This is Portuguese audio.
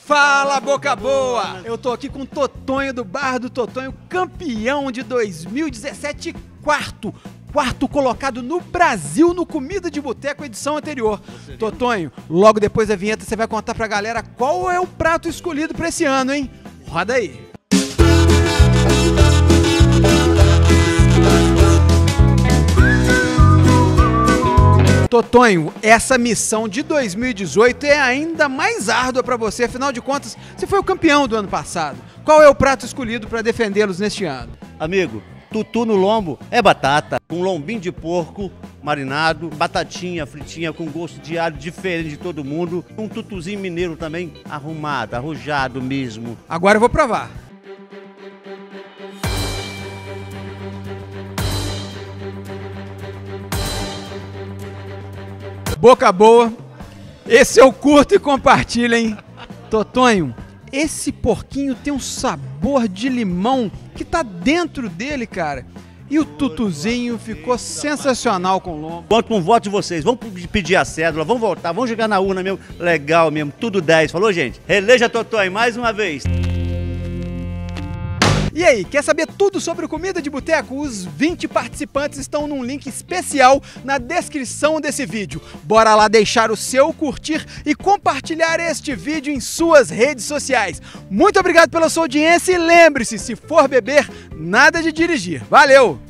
Fala, boca boa! Eu tô aqui com o Totonho do Bar do Totonho, campeão de 2017, quarto colocado no Brasil no Comida de Boteco, edição anterior. Totonho, logo depois da vinheta você vai contar pra galera qual é o prato escolhido pra esse ano, hein? Roda aí! Totonho, essa missão de 2018 é ainda mais árdua para você, afinal de contas, você foi o campeão do ano passado. Qual é o prato escolhido para defendê-los neste ano? Amigo, tutu no lombo é batata, um lombinho de porco marinado, batatinha fritinha com gosto de alho diferente de todo mundo, um tutuzinho mineiro também arrumado, arrojado mesmo. Agora eu vou provar. Boca boa, esse eu curto e compartilho, hein? Totonho, esse porquinho tem um sabor de limão que tá dentro dele, cara. E o tutuzinho ficou sensacional com o lombo. Conto com o voto de vocês, vamos pedir a cédula, vamos voltar, vamos jogar na urna mesmo. Legal mesmo, tudo 10, falou, gente? Eleja Totonho mais uma vez. E aí, quer saber tudo sobre Comida de Boteco? Os 20 participantes estão num link especial na descrição desse vídeo. Bora lá deixar o seu curtir e compartilhar este vídeo em suas redes sociais. Muito obrigado pela sua audiência e lembre-se, se for beber, nada de dirigir. Valeu!